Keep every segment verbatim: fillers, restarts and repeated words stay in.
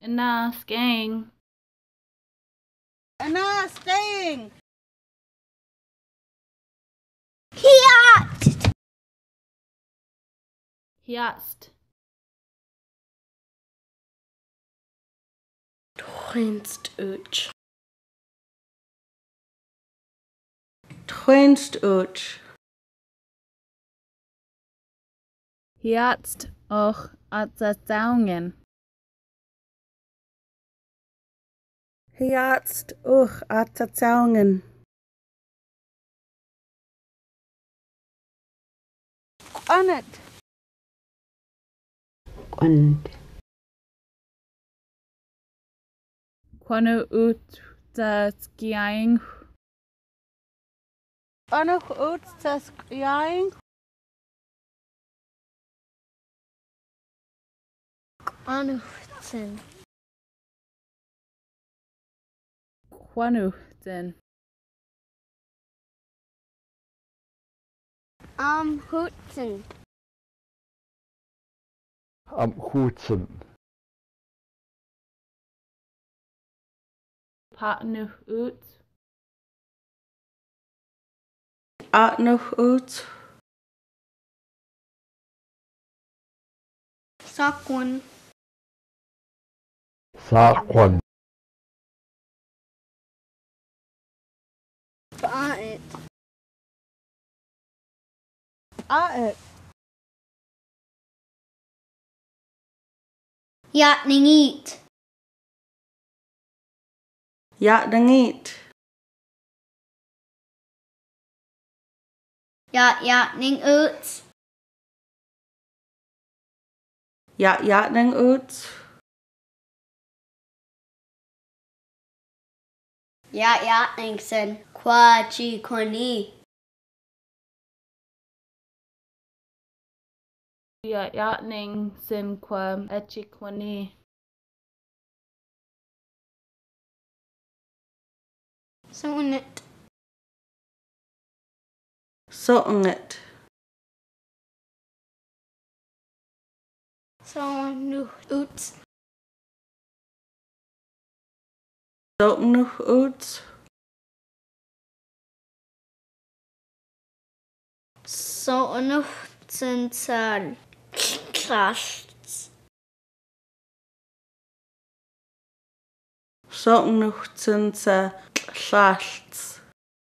Yna sgeng. Yna staying. Hiat. Hiatst. Twinst uch. Twinst uch. Hiatst och at the daungen. Hiatst uch at the taungen. Quannet. Quand. Quanu ut the skiang. Quannoch ut the skiang. Anuchten. Quanuchten. Amhuten. Am Hutsen. Patnu ut. Atnoch ut. Sakwan. Saquan. Ba'at. Aet. Yatning eat. Yatnangit. Yat yatning oots. Yat yatning ut. Yat yatningsen. Quachi quani. Ja jatning sin qua echiquani. Sonnet. Sotnget. Sonu oots. Sotnoch ut. Sonuchten sal. Krasts. Sotnochten sa lalts.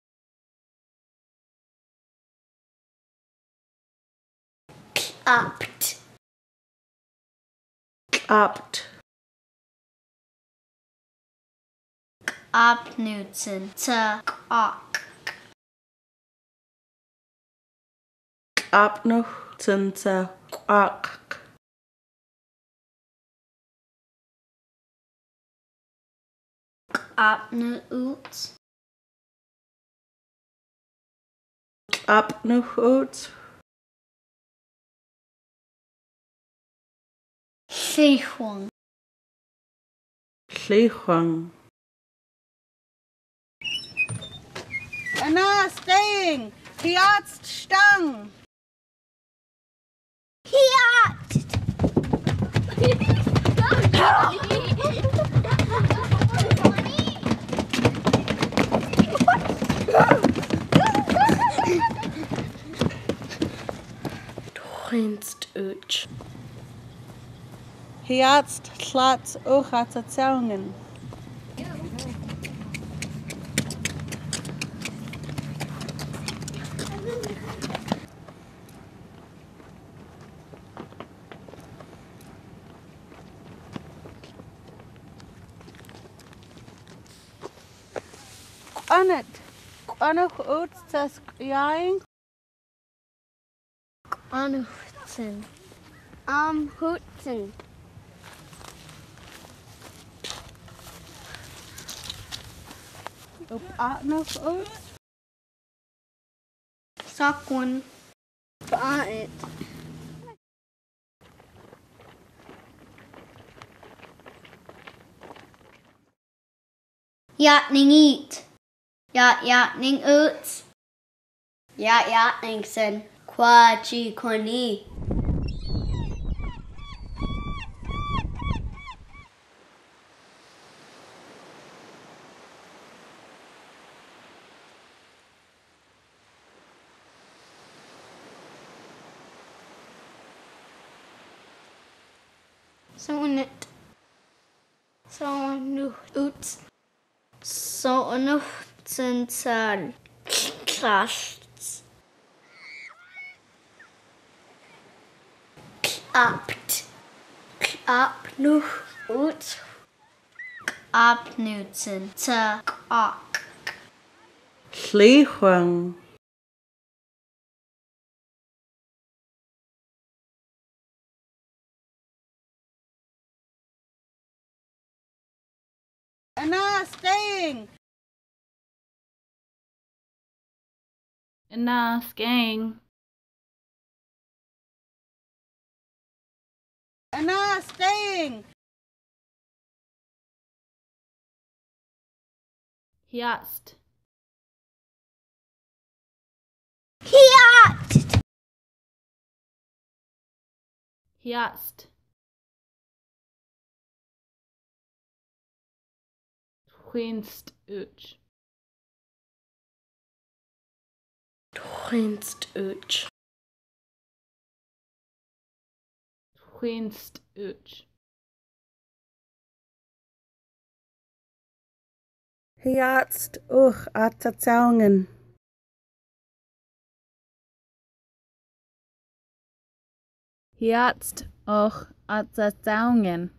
Apt. Apt. Abnutsen. Ta. Ak. Apnochten sa quak. Apnu oots. Apnoch ut. Seichwang. Lechwang. Yna staying. Hiatst stang. Hiat. Twinst uch. Hiatst tlats uch at the taungen. Quannet. Quannoch ut the skiang. Anuchten. Amhuten. Up atnoch ut. Sakwan. Ba'at. Yatning eat. Yat yatning oots. Yat yatningsen. Quachi quani. Sonnet. Sonnet ut. Sonnet central. Kraft. Klapt. Klapp nu ut. Abnutzen. Ta. Ak. Llywang. Anna, staying. Yna sgeng. Anna, staying. Hiast. Hiat. Hiast. Twinst uch. Twinst uch. Twinst uch. Hiatst uch at tatsaungen. Hiatst och at the daungen.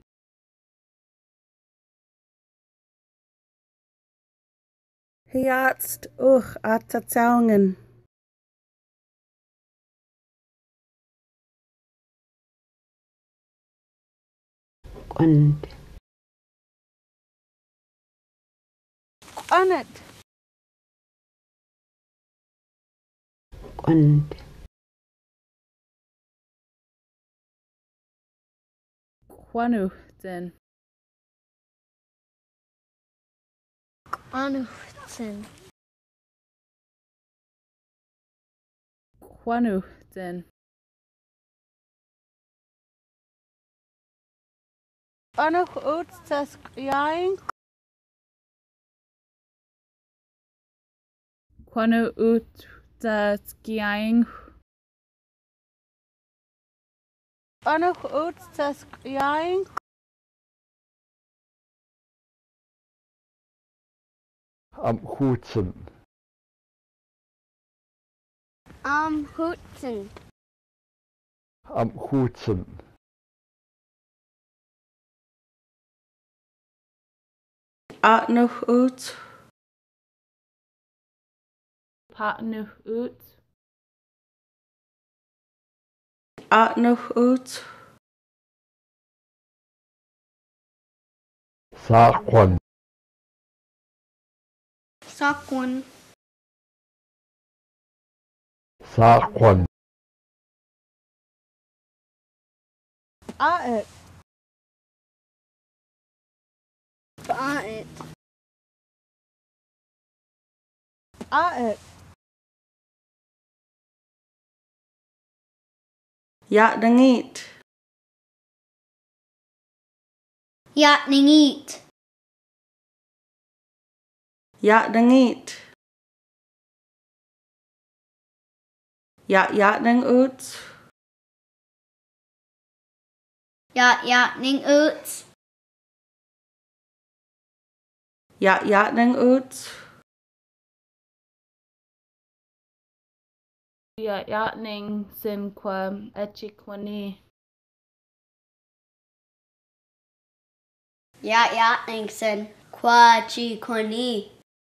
Hiatst uch at tatsaungen. Und. On it. Und. Quanuchten. Anuchten. Quanuchten. Onuch ut tas yaing. Quanu ut the skiing. Onuch ut tas yaing. Am Hutzen. Am Hutzen. Am Hutzen. Atnuch ut. Patnu ut. Atnuch ut. Saqwan. Sakun. Saqwan. Aet. Paet. Aet. Ja dangit. Ja ningit. Ja dangit. Ja ja dang ut. Ja ja ning ut. Ja ja dang ut. Ja yatning simquam echiquani. Ja ja ningsen. Quachi koni.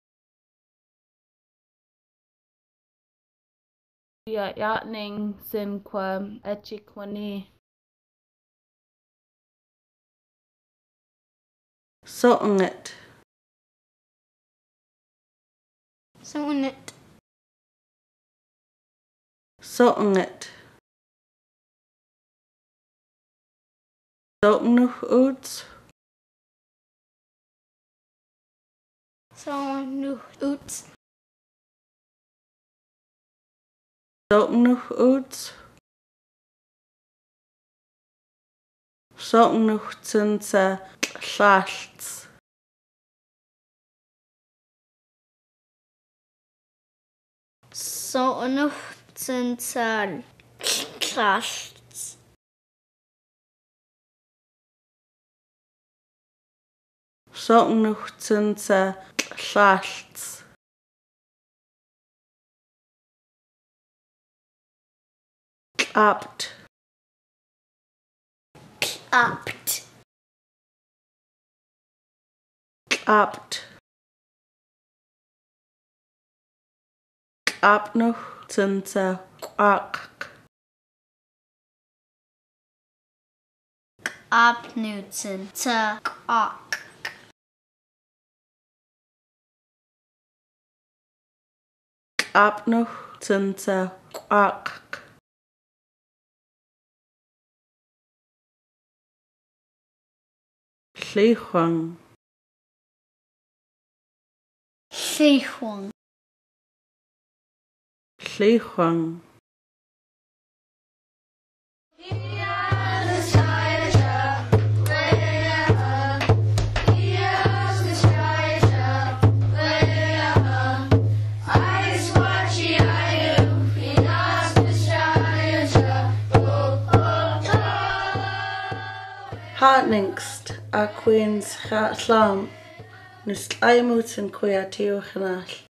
Ja yatning simquam echiquani. Sonnet. Sonnet. Sonnet. Sonnuch ut. Sonnuch ut. Sonnuch ut. Sonnuch tsensa lalts. Sonnuch tsensa lalts. Sognuchtyn ta llallt. Clapt. Clapped. Clapt. Clapnuchtyn ta quack. Clapnuchtyn ta quack. Clapnuchtyn ta quack. Llechwang. Llechwang. Llechwang. Hartningst a Queens Llam. Nus Laimut yn cwya tiwch yn all.